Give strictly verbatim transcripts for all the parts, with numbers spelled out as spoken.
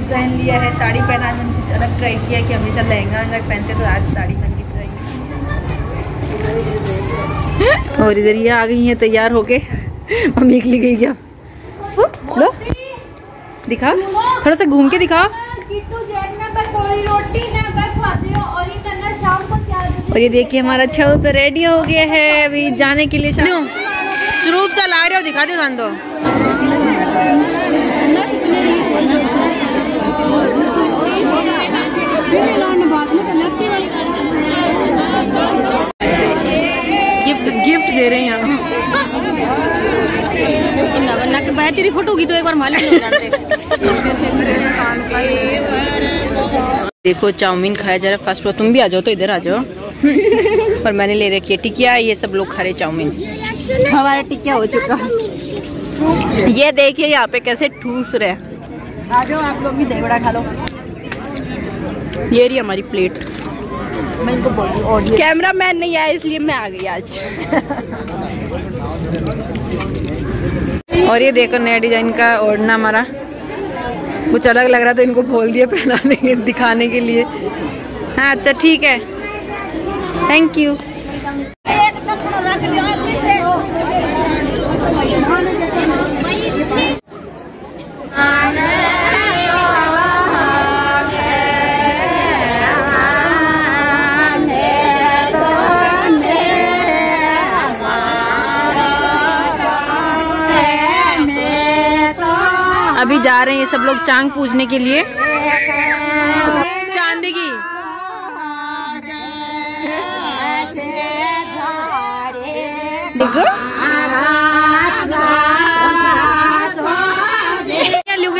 पहन लिया है, साड़ी पहना। मैंने कुछ अलग ट्राई किया कि हमेशा लहंगा वहंगा पहनते, तो आज साड़ी पहन के ट्राई। और इधर ये आ गई हैं तैयार होके। मम्मी के लिए गई क्या? लो दिखा, थोड़ा सा घूम के दिखा। और ये देखिए हमारा छऊ तो रेडी हो गया है अभी जाने के लिए। स्वरूप सा ला रहे हो, दिखा दो दो। गिफ्ट गिफ्ट दे रहे हैं यहाँ। तेरी फोटो होगी तो एक बार मालिक देखो चाउमीन खाया जा रहा है फास्ट फूड। तुम भी आ जाओ तो इधर आ जाओ। और मैंने ले रखी है टिकिया, ये सब लोग खा रहे चाउमीन। हमारा टिकिया हो चुका। ये देखिए यहाँ पे कैसे ठूस रहे। आ जाओ आप लोग भी देवड़ा खा लो। ये रही हमारी प्लेट। मैं इनको बोल रही हूँ कैमरा मैन नहीं आया इसलिए मैं आ गई आज। और ये देखो नया डिजाइन का ओढ़ना हमारा कुछ अलग लग रहा था, इनको बोल दिया पहनाने के दिखाने के लिए। हाँ अच्छा ठीक है, थैंक यू। अभी जा रहे हैं ये सब लोग चांग पूजने के लिए। चांदी की देखो क्या लोगे।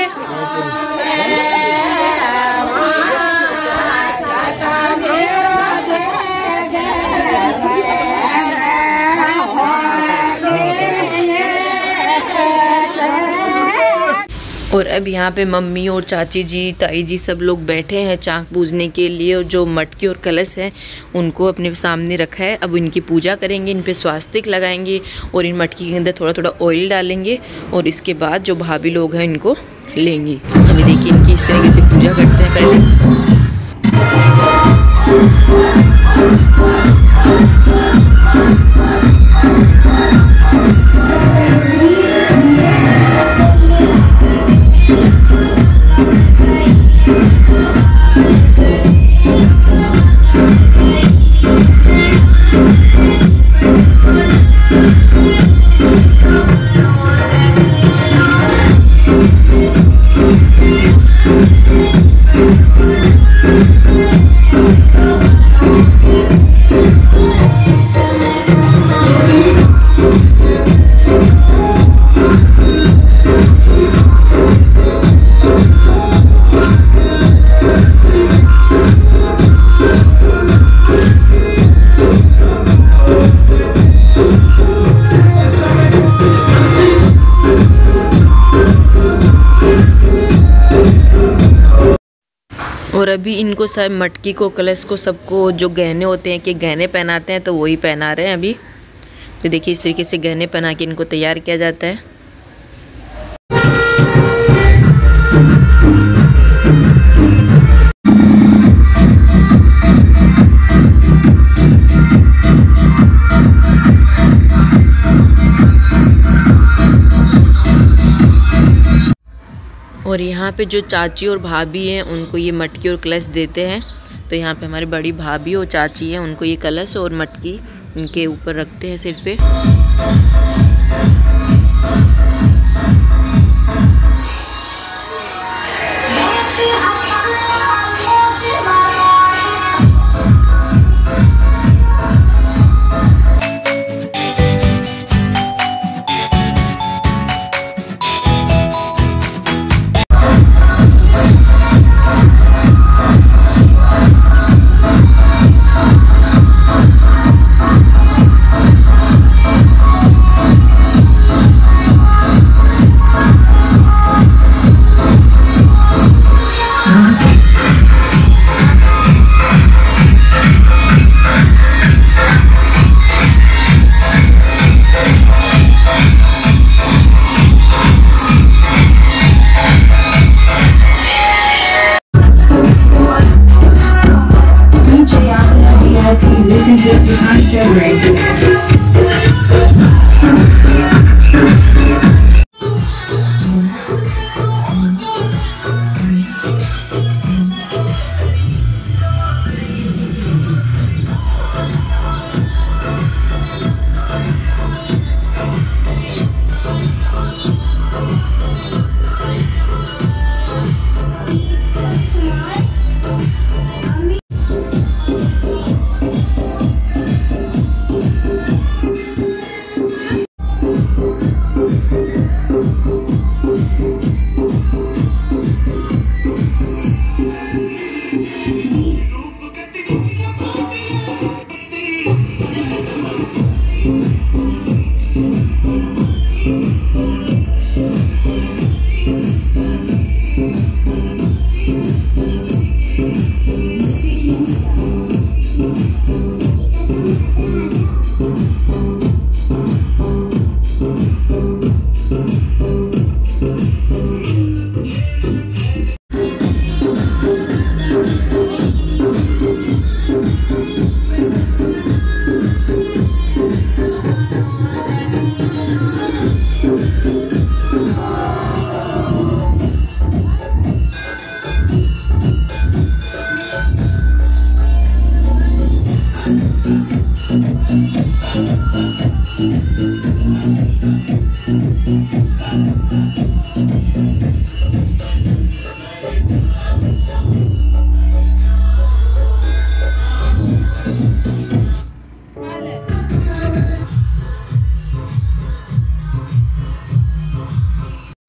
और अब यहाँ पे मम्मी और चाची जी ताई जी सब लोग बैठे हैं चाक पूजने के लिए। और जो मटकी और कलश है उनको अपने सामने रखा है। अब इनकी पूजा करेंगे, इन पे स्वास्तिक लगाएंगे और इन मटकी के अंदर थोड़ा थोड़ा ऑयल डालेंगे। और इसके बाद जो भाभी लोग हैं इनको लेंगे। अभी देखिए इनकी इस तरीके से पूजा करते हैं पहले। और अभी इनको सब मटकी को कलश को सबको जो गहने होते हैं कि गहने पहनाते हैं तो वही पहना रहे हैं अभी। तो देखिए इस तरीके से गहने पहना के इनको तैयार किया जाता है। और यहाँ पे जो चाची और भाभी हैं उनको ये मटकी और कलश देते हैं। तो यहाँ पे हमारी बड़ी भाभी और चाची हैं, उनको ये कलश और मटकी इनके ऊपर रखते हैं सिर पे।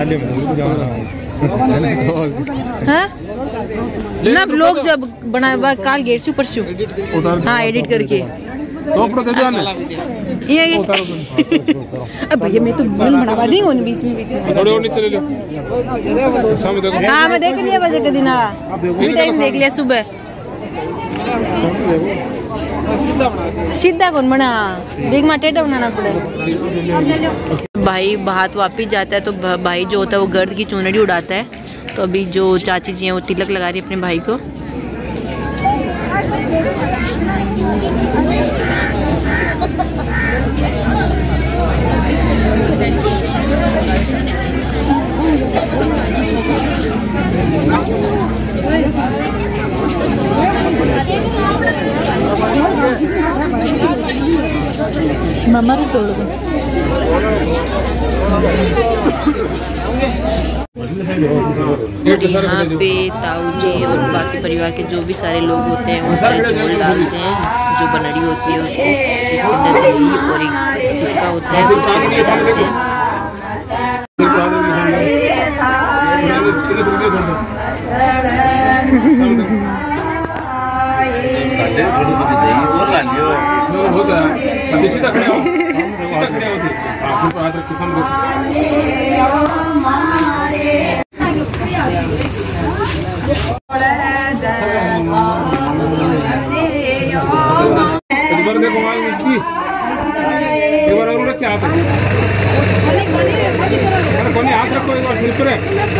हाँ ना ब्लॉग जब बना काल गेट से ऊपर से हाँ एडिट करके ये ये अब भैया मैं तो मन बढ़ावा देंगे उन बीच में बीच में थोड़े और नीचे ले लो सामने देखो हाँ मैं देख लिया बजे के दिन भी टाइम देख लिया सुबह सीधा कौन बना बेग में टेढ़ा बनाना पड़े। भाई हाथ वापिस जाता है तो भाई जो होता है वो गर्द की चुनरी उड़ाता है। तो अभी जो चाची जी हैं वो तिलक लगा रही है अपने भाई को। मम्मा भी तोड़ दो। और यहाँ पे ताऊ जी और बाकी परिवार के जो भी सारे लोग होते हैं वो सारे झोल डालते हैं। जो बनड़ी होती है उसको इसके अंदर दही और एक सिक्का होता है उससे डालते हैं। एक बार और क्या हाथ कोनी हाथ रखो एक बार सिर पर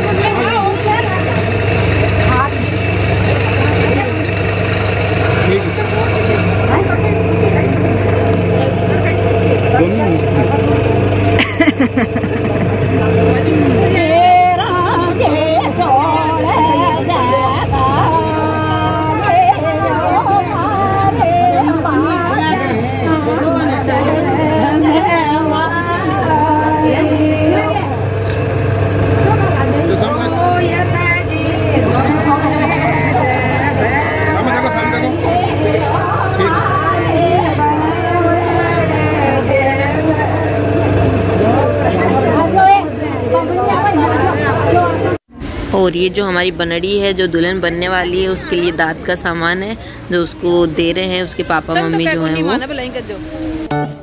और ये जो हमारी बनड़ी है जो दुल्हन बनने वाली है उसके लिए दांत का सामान है जो उसको दे रहे हैं उसके पापा मम्मी जो हैं वो।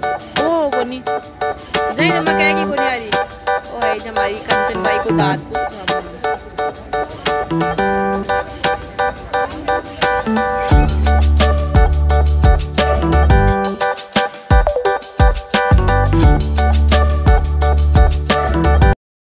ओ कोनी जय जमा क्या की कोनी आ रही ओ है हमारी कंचन भाई को दांत को